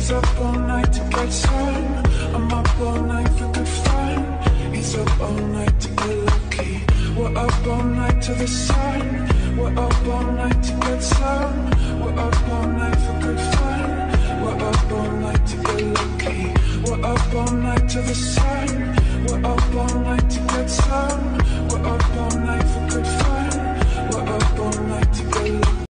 He's up all night to get some. I'm up all night for good fun. He's up all night to get lucky. We're up all night to the sun. We're up all night to get some. We're up all night for good fun. We're up all night to get lucky. We're up all night to the sun. We're up all night to get some. We're up all night for good fun. We're up all night to get lucky.